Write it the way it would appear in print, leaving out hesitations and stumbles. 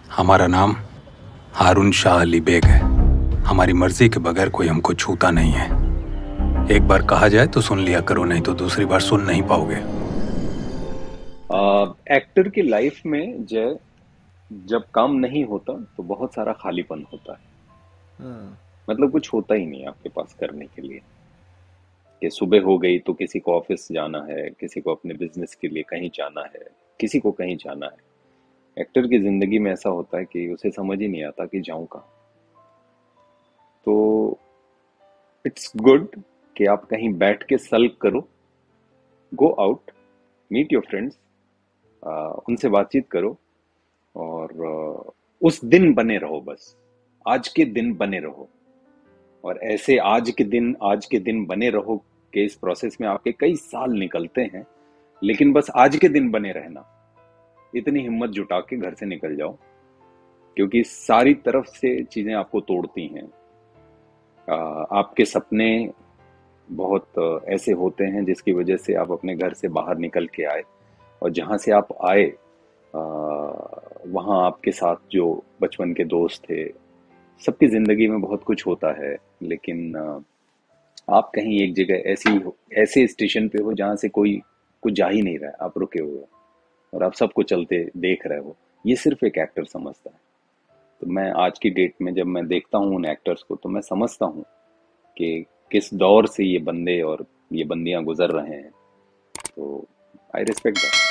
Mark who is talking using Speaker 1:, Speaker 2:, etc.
Speaker 1: हमारा नाम हारून शाह अली बेग है। हमारी मर्जी के बगैर कोई हमको छूता नहीं है। एक बार कहा जाए तो सुन लिया करो, नहीं तो दूसरी बार सुन नहीं पाओगे।
Speaker 2: एक्टर की लाइफ में जय, जब काम नहीं होता तो बहुत सारा खालीपन होता है।
Speaker 3: हाँ।
Speaker 2: मतलब कुछ होता ही नहीं है आपके पास करने के लिए। कि सुबह हो गई तो किसी को ऑफिस जाना है, किसी को अपने बिजनेस के लिए कहीं जाना है, किसी को कहीं जाना है। एक्टर की जिंदगी में ऐसा होता है कि उसे समझ ही नहीं आता कि जाऊं कहाँ। तो इट्स गुड कि आप कहीं बैठ के सल्व करो, go out, meet your friends, उनसे बातचीत करो और उस दिन बने रहो। बस आज के दिन बने रहो। और ऐसे आज के दिन बने रहो कि इस प्रोसेस में आपके कई साल निकलते हैं। लेकिन बस आज के दिन बने रहना, इतनी हिम्मत जुटा के घर से निकल जाओ, क्योंकि सारी तरफ से चीजें आपको तोड़ती हैं। आपके सपने बहुत ऐसे होते हैं जिसकी वजह से आप अपने घर से बाहर निकल के आए, और जहां से आप आए वहां आपके साथ जो बचपन के दोस्त थे, सबकी जिंदगी में बहुत कुछ होता है। लेकिन आप कहीं एक जगह ऐसे स्टेशन पे हो जहां से कोई कुछ जा ही नहीं रहा है, आप रुके हुए हो और आप सबको चलते देख रहे हो। ये सिर्फ एक एक्टर समझता है। तो मैं आज की डेट में जब मैं देखता हूँ उन एक्टर्स को, तो मैं समझता हूँ कि किस दौर से ये बंदे और ये बंदियां गुजर रहे हैं। तो आई रिस्पेक्ट दैट।